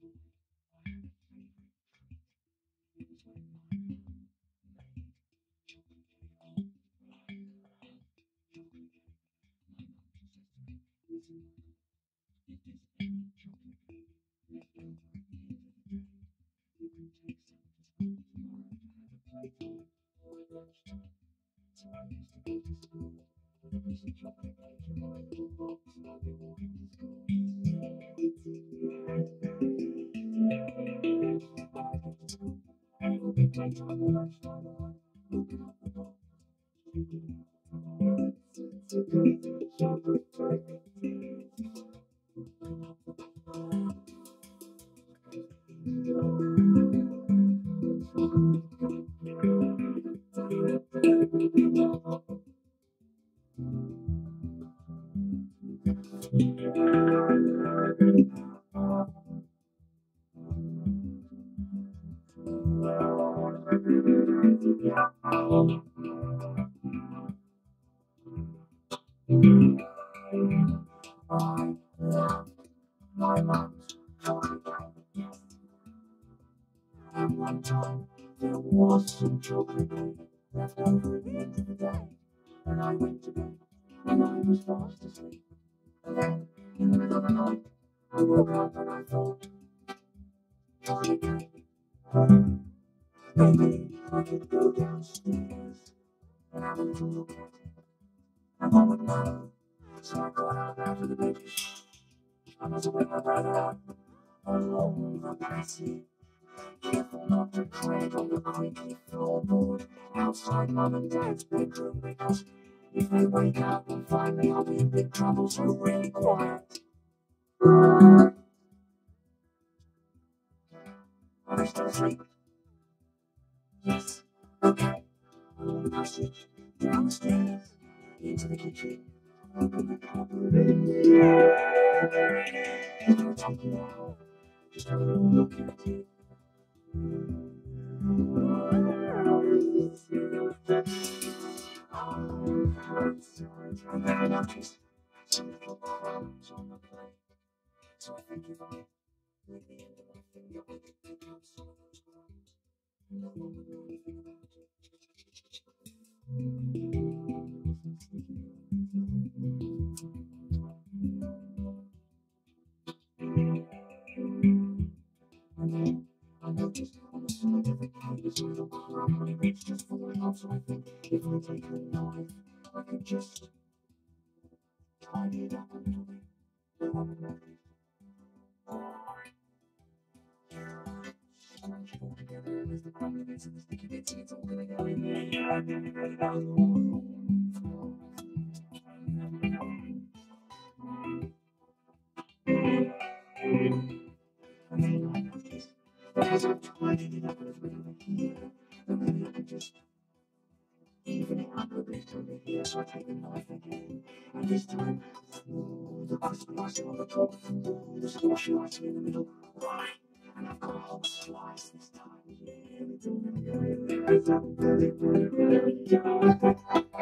And one time there was some chocolate cake left over at the end of the day, and I went to bed, and I was fast asleep. And then, in the middle of the night, I woke up and I thought, chocolate cake. Maybe I could go downstairs and have a little look at it, and I would know. So I got up out of the bed, and as I went my brother up along the passage, careful not to tread on the creaky floorboard outside Mum and Dad's bedroom, because if they wake up and find me, I'll be in big trouble, so really quiet. Are they still asleep? Yes. Okay. Along the passage, down the stairs, into the kitchen, open the cupboard, and I'll take it out. Just have a little look at it. And then I noticed some little crumbs on the plate. So I think if I lick the end of my finger, I could pick up some of those crumbs. No one would know anything about it. And then I noticed on the side of the cake there's a little crumb and it's just falling off, so I think if I take a knife, I could just tidy it up a little bit. No one would notice. Scrunch it all together, and there's the crumbly bits and the sticky bits, and it's all gonna go in there. And then I noticed that as I've tidied it up a little bit over here, then maybe I could just even it up a bit over here. So I take the knife again, and this time, the crispy icing on the top, the squashy icing in the middle, and I've got a whole slice this time. Yeah, and it's all gonna go in there. It's a very, very, very good.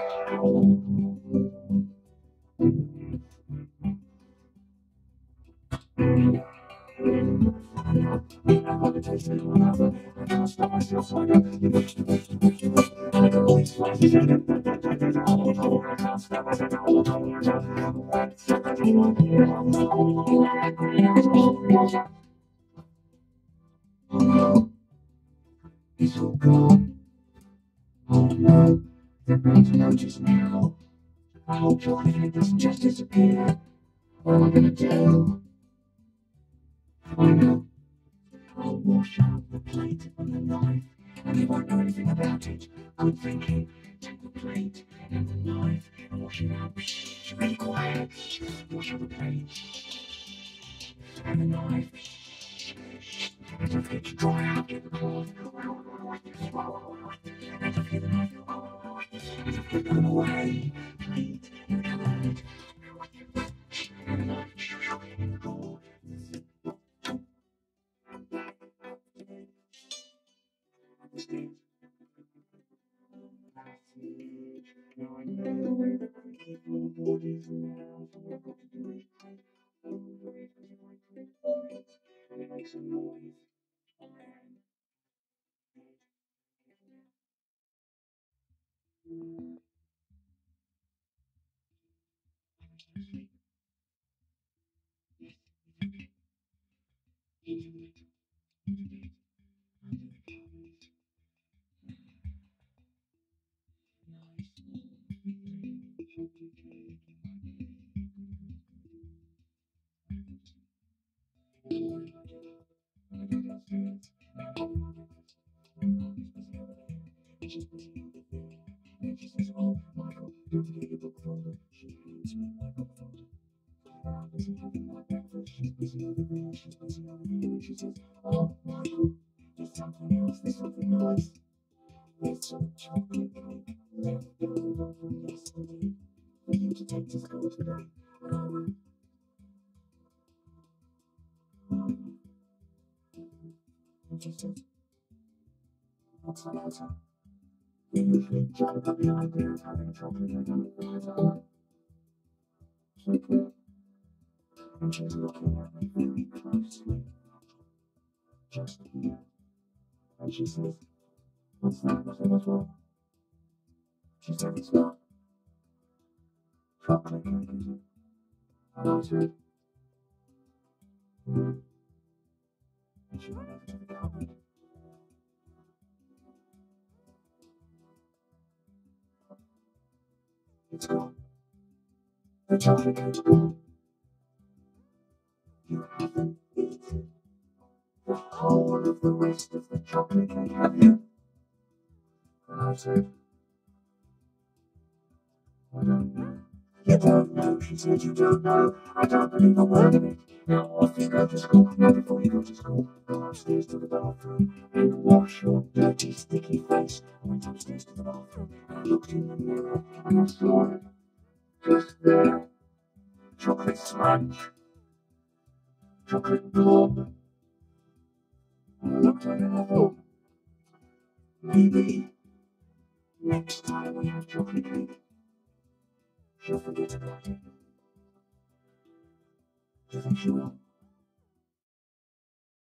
I want to taste it one other. I can't stop myself, so I go, and I go, all these slices, and I can't stop myself. Oh no, it's all gone. Oh no, they're bound to notice now. I hope chocolate cake doesn't just disappear. What am I gonna do? I know. I'll wash out the plate and the knife, and they won't know anything about it. Good thinking. Take the plate and the knife and wash it out. Really quiet. Wash out the plate and the knife. And don't forget to dry out. Get the cloth. And don't forget the knife. And don't forget them away. Plate in the cupboard. And the knife in the drawer. Now I know where the creaky floorboard is now, so what I've got to do is tread over it as if I tread on it, and it makes a noise around it. She says, "Oh, Michael, don't forget your book folder." She hands me my book folder. I'm busy having my breakfast. She's busy over there. She's busy over there. And she says, "Oh, Michael, there's something else. There's something nice. There's some chocolate cake left over from yesterday for you to take to school today." And I went, and she says, "What's the matter?" They usually jump at the idea of having chocolate cake on the matter. So good. And she's looking at me very closely, just here. And she says, "What's that?" I said, "What's wrong?" She said, "It's not chocolate cake, is it?" And I said, "No." And she went over to the cupboard. It's gone. The chocolate cake's gone. You haven't eaten the whole of the rest of the chocolate cake, have you? And I said, "I don't know." "You don't know," she said, "you don't know. I don't believe a word of it. Now off you go to school. Now before you go to school, go upstairs to the bathroom and wash your dirty, sticky face." I went upstairs to the bathroom and I looked in the mirror and I saw it. Just there. Chocolate sponge. Chocolate blob. And I looked at it and I thought, maybe next time we have chocolate cake, she'll forget about it. Do you think she will?